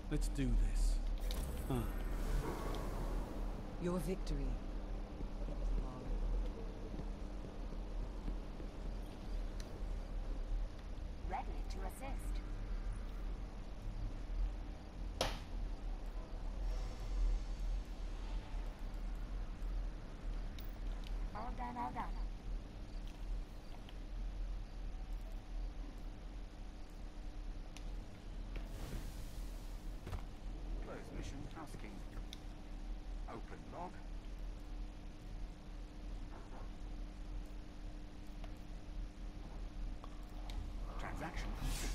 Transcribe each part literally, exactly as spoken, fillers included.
Let's do this. Huh. Your victory. Ready to assist. All done, all done. Close mission tasking. Open log. Transaction complete.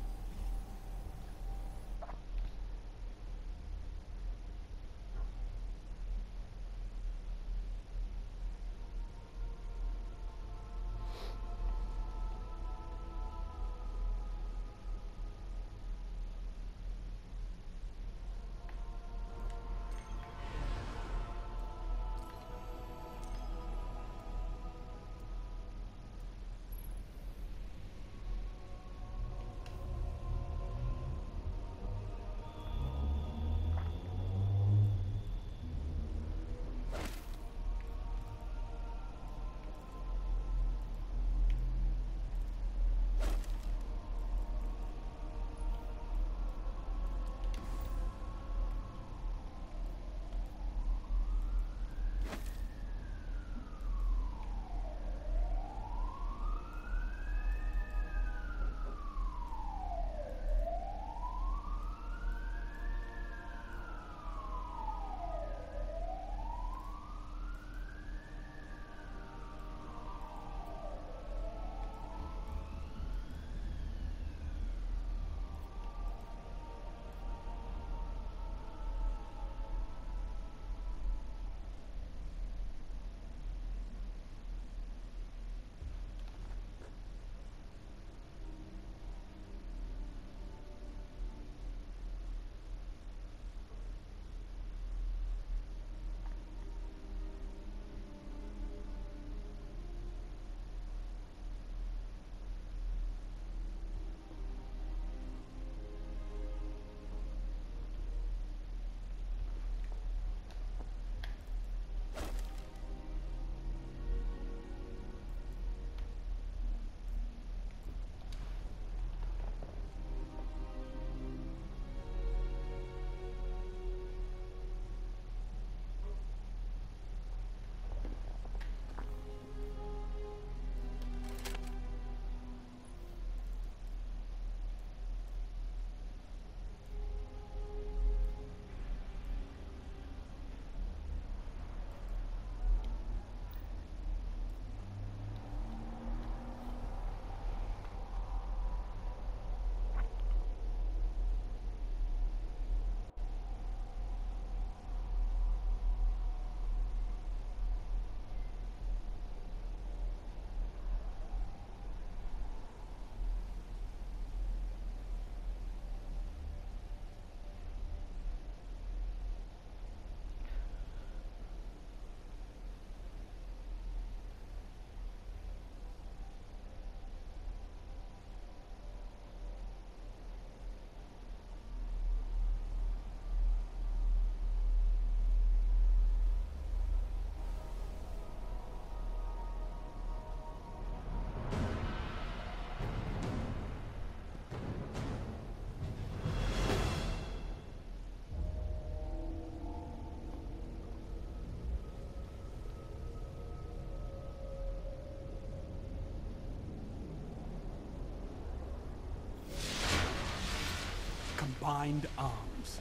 Combined arms.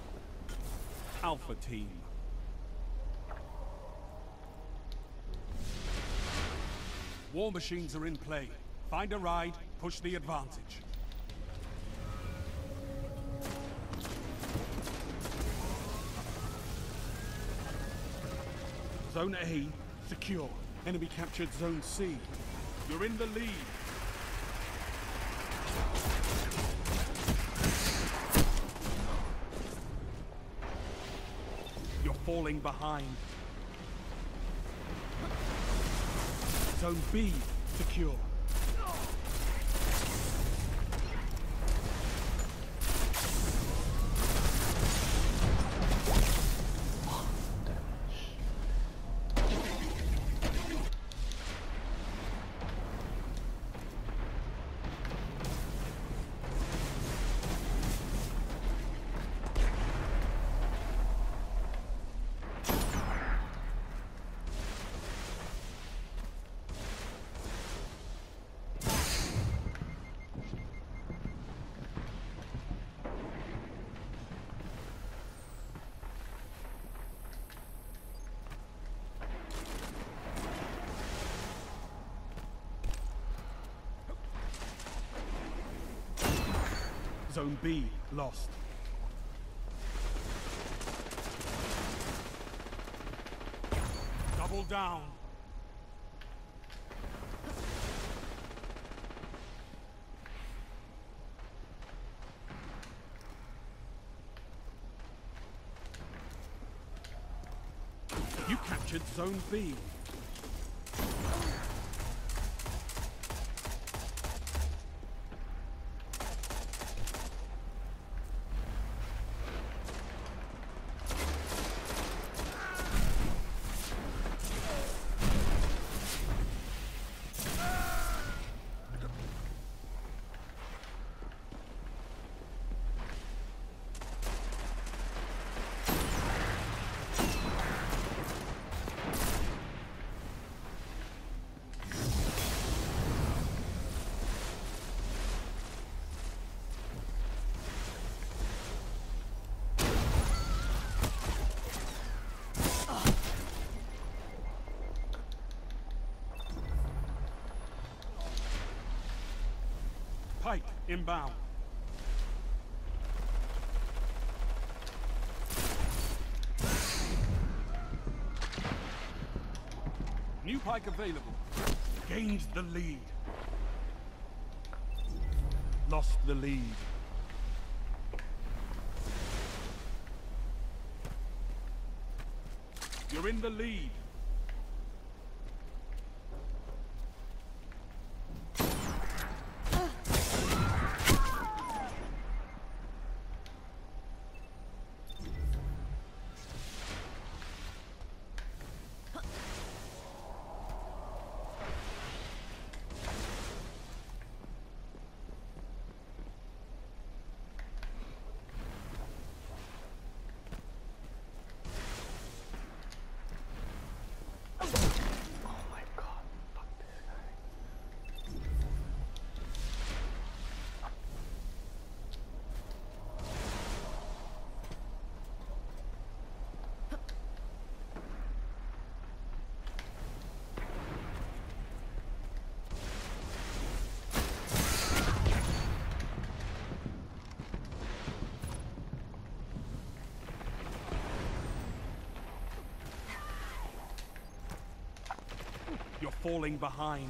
Alpha team. War machines are in play. Find a ride, push the advantage. Zone A, secure. Enemy captured Zone C. You're in the lead. You're falling behind. Zone B, secure. Zone B lost. Double down. You captured Zone B. Pike inbound. New Pike available. Gains the lead. Lost the lead. You're in the lead. You're falling behind.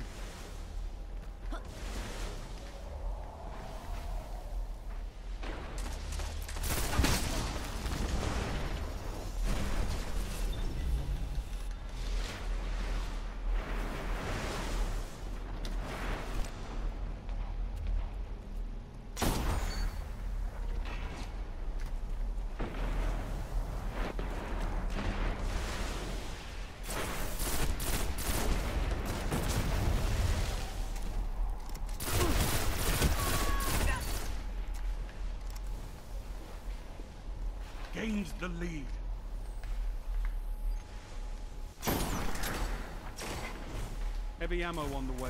Gains the lead. Heavy ammo on the way.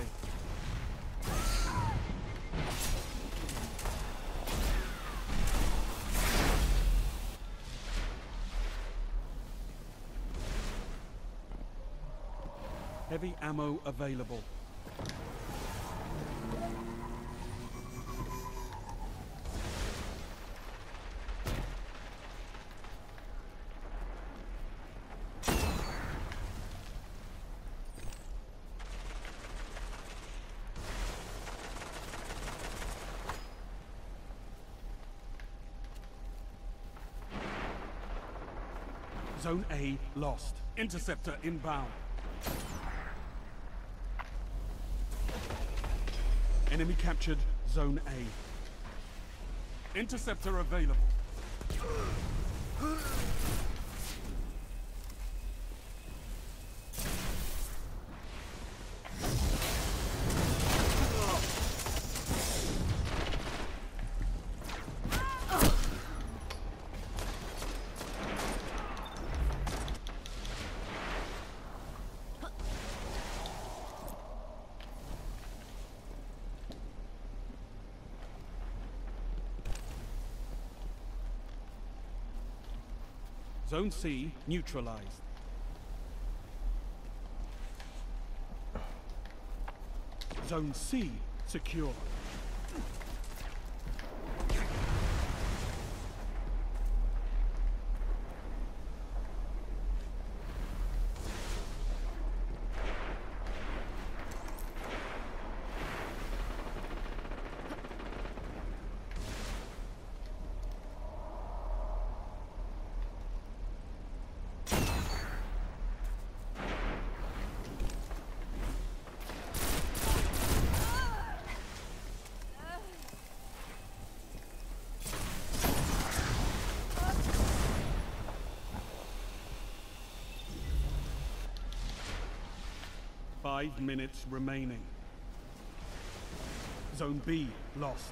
Heavy ammo available. Zone A lost. Interceptor inbound. Enemy captured Zone A. Interceptor available. Zone C neutralized. Zone C secure. Five minutes remaining. Zone B lost.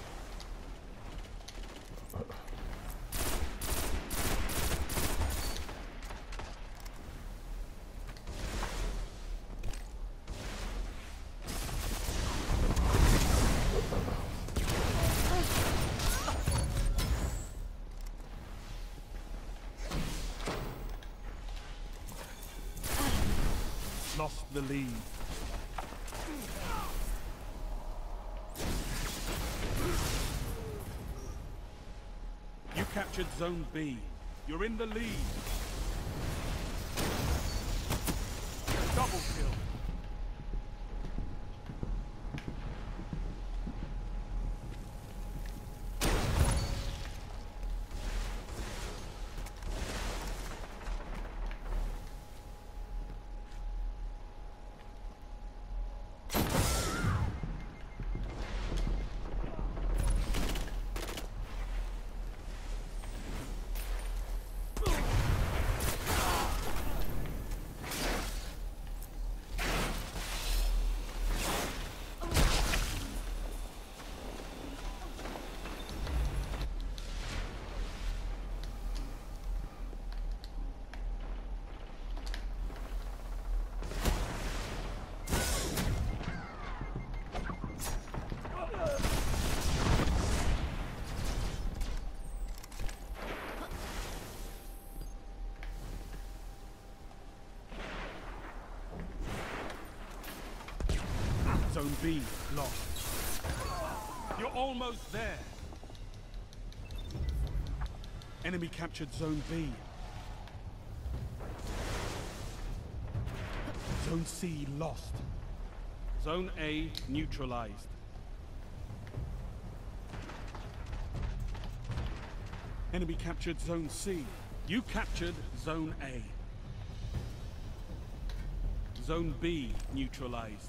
Lost the lead. You captured Zone B. You're in the lead. Double kill. Zone B lost. You're almost there. Enemy captured Zone B. Zone C lost. Zone A neutralized. Enemy captured Zone C. You captured Zone A. Zone B neutralized.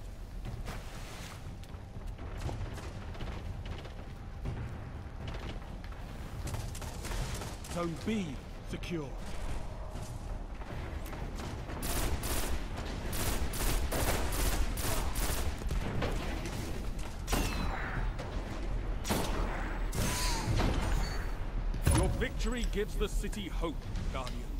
Zone B secure. Your victory gives the city hope, Guardian.